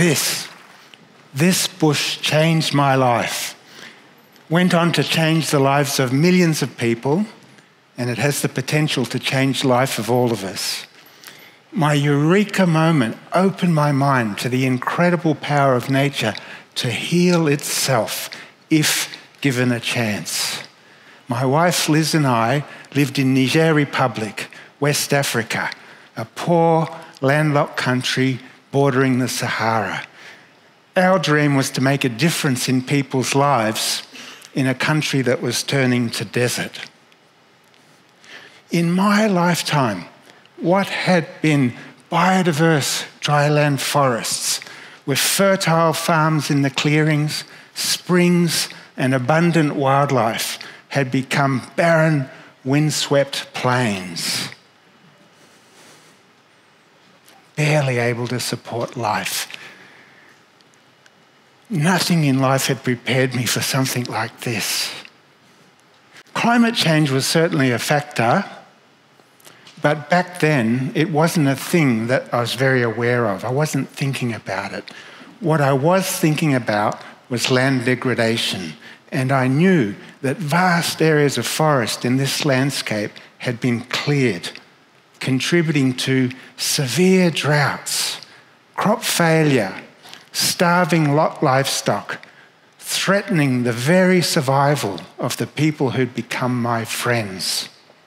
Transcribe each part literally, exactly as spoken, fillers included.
this. This bush changed my life. Went on to change the lives of millions of people, and it has the potential to change the life of all of us. My eureka moment opened my mind to the incredible power of nature to heal itself if given a chance. My wife Liz and I lived in Niger Republic, West Africa, a poor, landlocked country bordering the Sahara. Our dream was to make a difference in people's lives in a country that was turning to desert. In my lifetime, what had been biodiverse dryland forests with fertile farms in the clearings, springs, and abundant wildlife had become barren, windswept plains, barely able to support life. Nothing in life had prepared me for something like this. Climate change was certainly a factor, but back then it wasn't a thing that I was very aware of. I wasn't thinking about it. What I was thinking about was land degradation, and I knew that vast areas of forest in this landscape had been cleared, contributing to severe droughts, crop failure, starving livestock, threatening the very survival of the people who'd become my friends.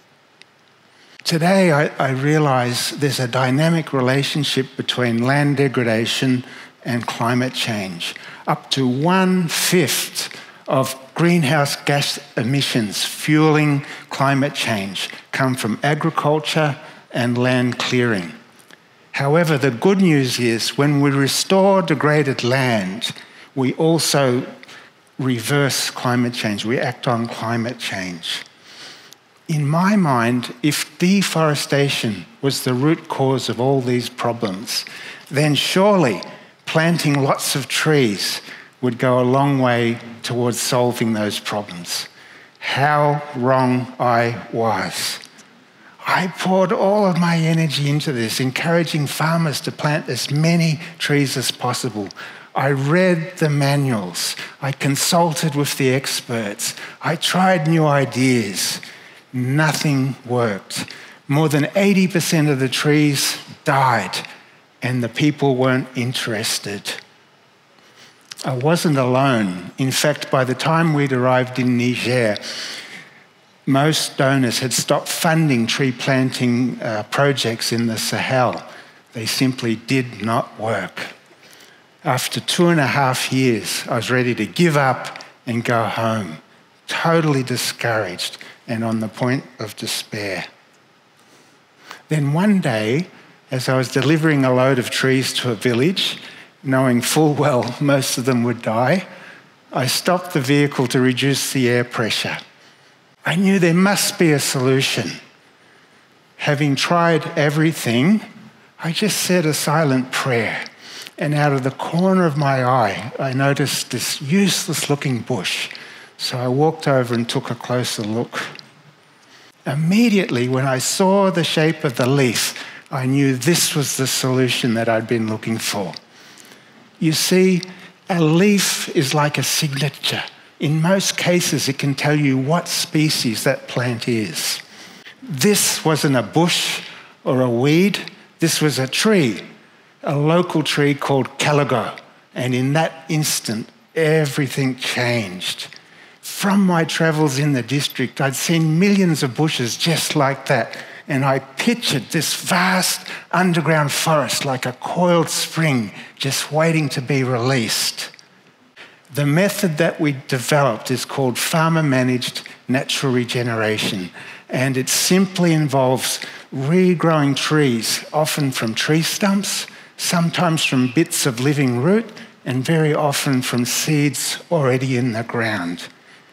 Today, I, I realise there's a dynamic relationship between land degradation and climate change. Up to one-fifth of greenhouse gas emissions fueling climate change come from agriculture and land clearing. However, the good news is when we restore degraded land, we also reverse climate change. We act on climate change. In my mind, if deforestation was the root cause of all these problems, then surely planting lots of trees would go a long way towards solving those problems. How wrong I was. I poured all of my energy into this, encouraging farmers to plant as many trees as possible. I read the manuals. I consulted with the experts. I tried new ideas. Nothing worked. More than eighty percent of the trees died, and the people weren't interested. I wasn't alone. In fact, by the time we'd arrived in Niger, most donors had stopped funding tree planting uh, projects in the Sahel. They simply did not work. After two and a half years, I was ready to give up and go home, totally discouraged and on the point of despair. Then one day, as I was delivering a load of trees to a village, knowing full well most of them would die, I stopped the vehicle to reduce the air pressure. I knew there must be a solution. Having tried everything, I just said a silent prayer, and out of the corner of my eye, I noticed this useless-looking bush. So I walked over and took a closer look. Immediately, when I saw the shape of the leaf, I knew this was the solution that I'd been looking for. You see, a leaf is like a signature. In most cases, it can tell you what species that plant is. This wasn't a bush or a weed. This was a tree, a local tree called caligo. And in that instant, everything changed. From my travels in the district, I'd seen millions of bushes just like that. And I pictured this vast underground forest like a coiled spring just waiting to be released. The method that we developed is called farmer-managed natural regeneration, and it simply involves regrowing trees, often from tree stumps, sometimes from bits of living root, and very often from seeds already in the ground.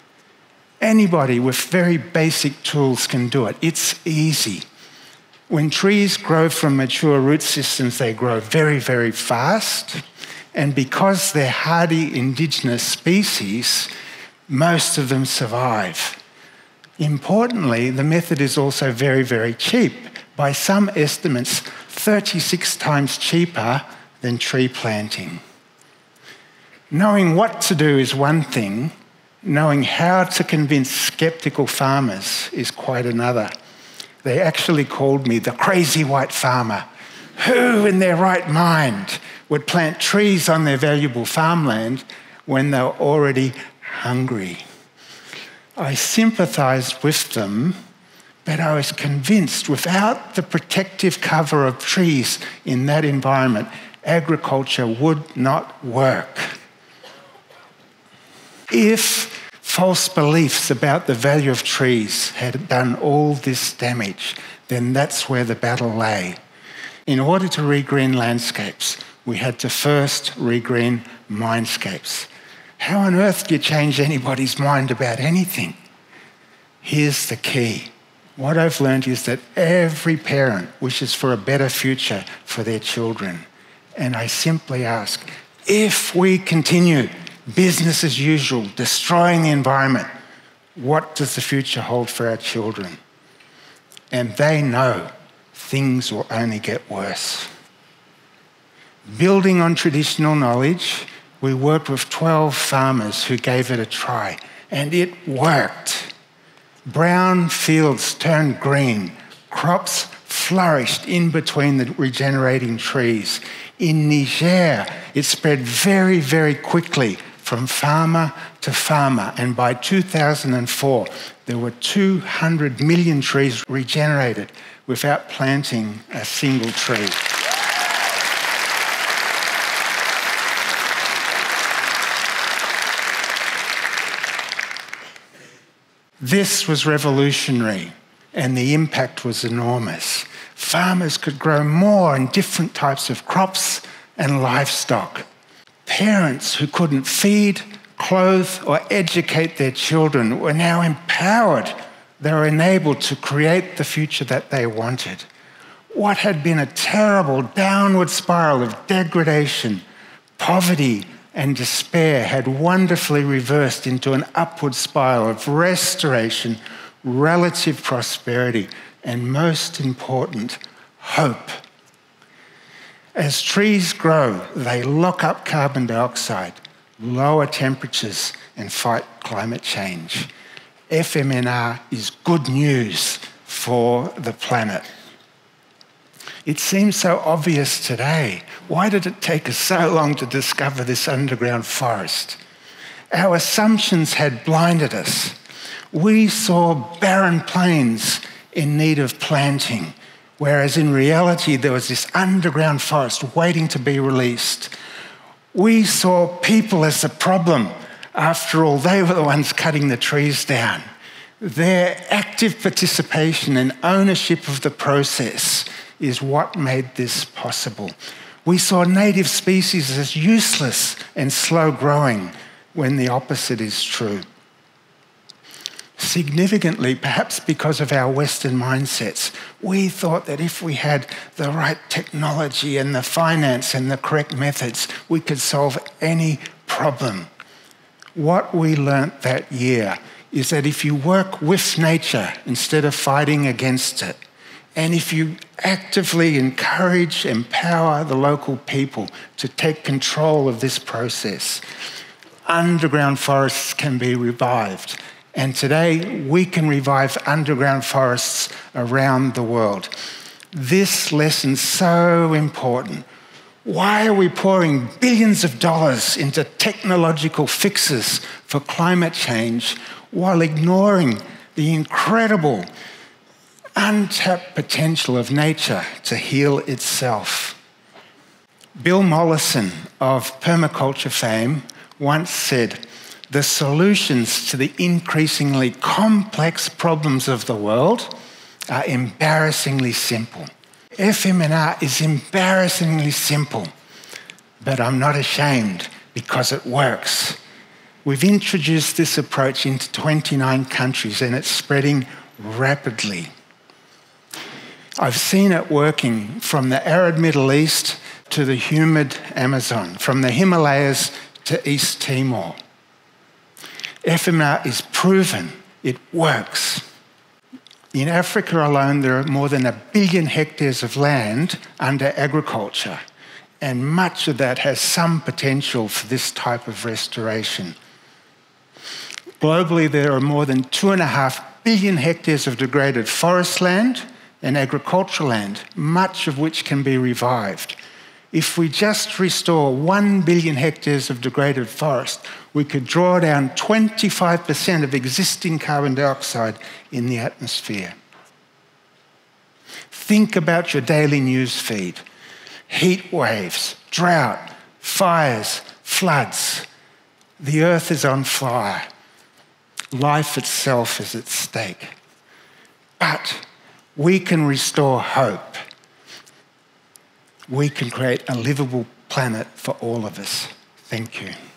Anybody with very basic tools can do it. It's easy. When trees grow from mature root systems, they grow very, very fast. And because they're hardy indigenous species, most of them survive. Importantly, the method is also very, very cheap. By some estimates, thirty-six times cheaper than tree planting. Knowing what to do is one thing. Knowing how to convince skeptical farmers is quite another. They actually called me the crazy white farmer. Who in their right mind would plant trees on their valuable farmland when they were already hungry? I sympathised with them, but I was convinced without the protective cover of trees in that environment, agriculture would not work. If false beliefs about the value of trees had done all this damage, then that's where the battle lay. In order to regreen landscapes, we had to first regreen mindscapes. How on earth do you change anybody's mind about anything? Here's the key. What I've learned is that every parent wishes for a better future for their children. And I simply ask, if we continue business as usual, destroying the environment, what does the future hold for our children? And they know things will only get worse. Building on traditional knowledge, we worked with twelve farmers who gave it a try, and it worked. Brown fields turned green, crops flourished in between the regenerating trees. In Niger, it spread very, very quickly from farmer to farmer, and by two thousand four, there were two hundred million trees regenerated without planting a single tree. This was revolutionary, and the impact was enormous. Farmers could grow more and different types of crops and livestock. Parents who couldn't feed, clothe, or educate their children were now empowered. They were enabled to create the future that they wanted. What had been a terrible downward spiral of degradation, poverty, and despair had wonderfully reversed into an upward spiral of restoration, relative prosperity, and most important, hope. As trees grow, they lock up carbon dioxide, lower temperatures, and fight climate change. F M N R is good news for the planet. It seems so obvious today. Why did it take us so long to discover this underground forest? Our assumptions had blinded us. We saw barren plains in need of planting, whereas in reality there was this underground forest waiting to be released. We saw people as the problem. After all, they were the ones cutting the trees down. Their active participation and ownership of the process is what made this possible. We saw native species as useless and slow-growing when the opposite is true. Significantly, perhaps because of our Western mindsets, we thought that if we had the right technology and the finance and the correct methods, we could solve any problem. What we learnt that year is that if you work with nature instead of fighting against it, and if you actively encourage, empower the local people to take control of this process, underground forests can be revived. And today, we can revive underground forests around the world. This lesson's so important. Why are we pouring billions of dollars into technological fixes for climate change while ignoring the incredible untapped potential of nature to heal itself? Bill Mollison of permaculture fame once said, "The solutions to the increasingly complex problems of the world are embarrassingly simple." F M N R is embarrassingly simple, but I'm not ashamed because it works. We've introduced this approach into twenty-nine countries and it's spreading rapidly. I've seen it working from the arid Middle East to the humid Amazon, from the Himalayas to East Timor. F M N R is proven, it works. In Africa alone, there are more than a billion hectares of land under agriculture, and much of that has some potential for this type of restoration. Globally, there are more than two and a half billion hectares of degraded forest land and agricultural land, much of which can be revived. If we just restore one billion hectares of degraded forest, we could draw down twenty-five percent of existing carbon dioxide in the atmosphere. Think about your daily news feed. Heat waves, drought, fires, floods. The earth is on fire. Life itself is at stake. But we can restore hope. We can create a livable planet for all of us. Thank you.